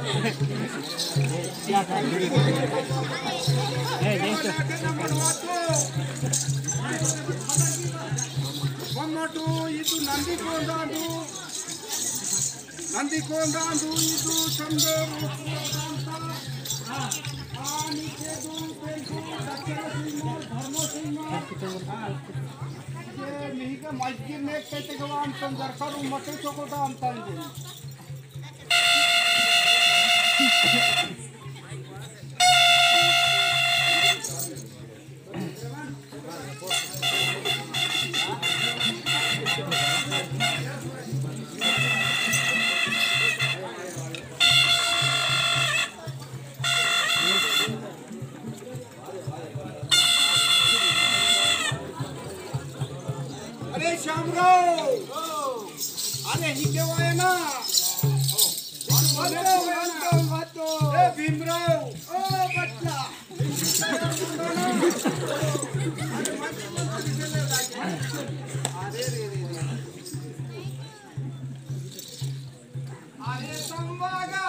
ಬೊಮ್ಮಟು ಇದು ನಂದಿಕೊಂಡಾಂದು ಇದು ಚಂದೇರು ಆನಿಕೆದು ಬೆಂಕು ದಕ್ಷಿಣ ಸಿಂಹ ಧರ್ಮ ಸಿಂಹ ಈಗ ಮಜ್ಜಿಗೆ ಮೇಗ್ತೈತೆಗವ ಅಂತಂದು ಸರ್ಕಾರ ಮಕ್ಕಳು ತಗೋಟ ಅಂತ ಅಂತೀನಿ अरे शामराव अरे ही केव्हा आहे ना भीमराव ओ बटला अरे रे अरे संवागा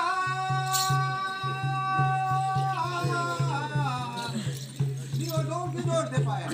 जोर दे पाया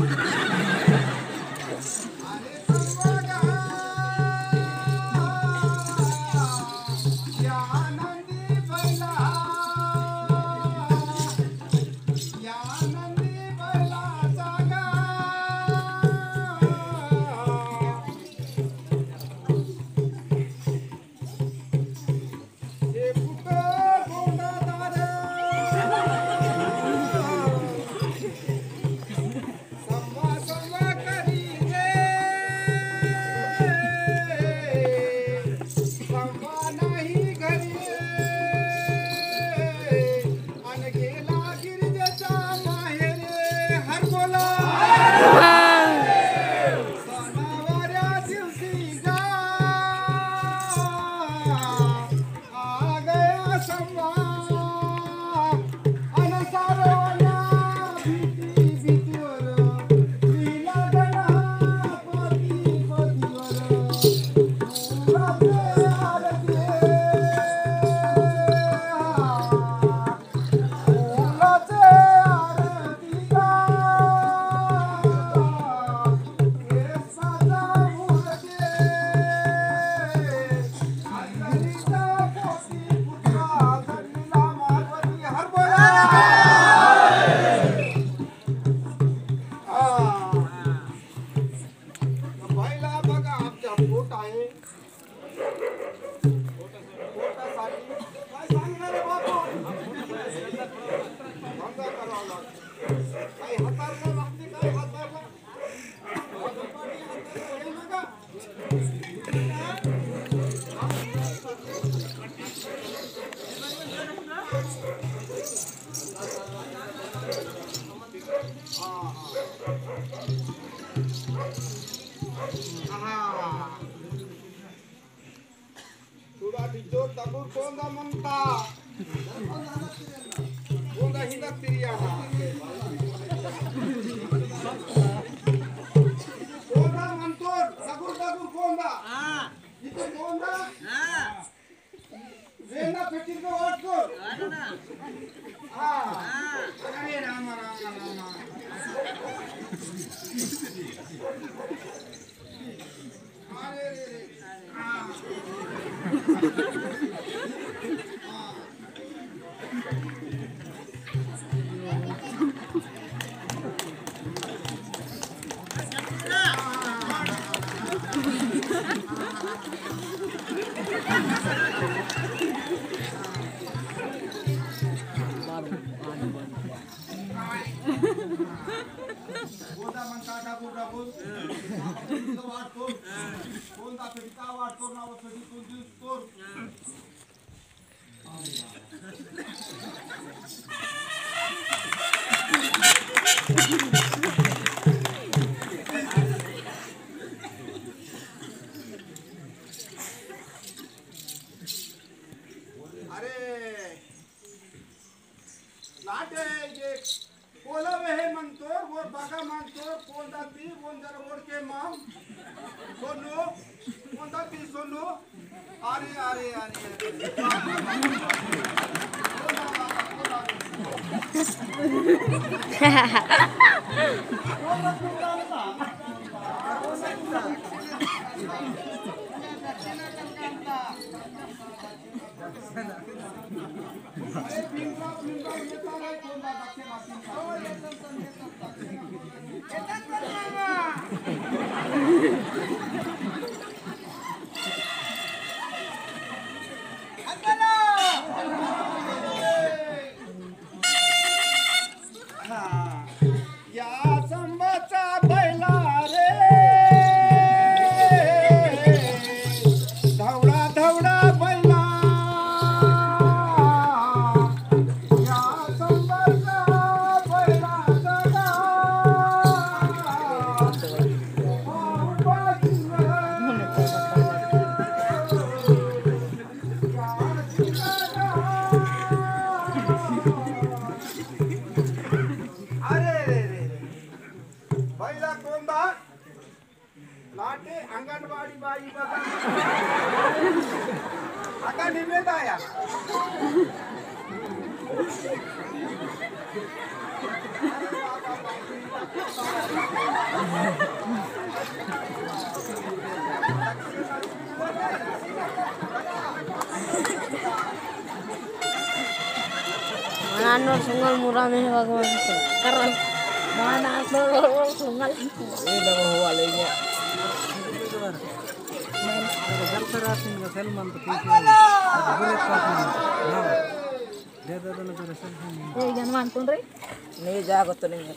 Tidur tabur konda menta, konda hindak tiriana. Konda mantur, tabur konda. Itu konda. Zena petir ko watko. Aye rama. बागा मानतो कोणता ती कोण जरा ओळखे माम सोनू कोणता ती सोनू अरे अरे अरे नाटे अंगनवाड़ी बाई बता आका निवेद आया Mana sungal murah nih bagaimana keren mana sungal ini dah bawa lainnya jangan mantun re nih jago tuh nih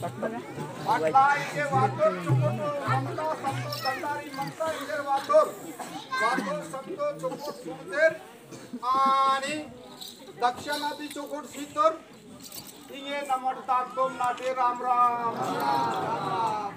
आणि दक्षिणादी चोकोट सीतर इंगे नमट ताकम नाटे राम राम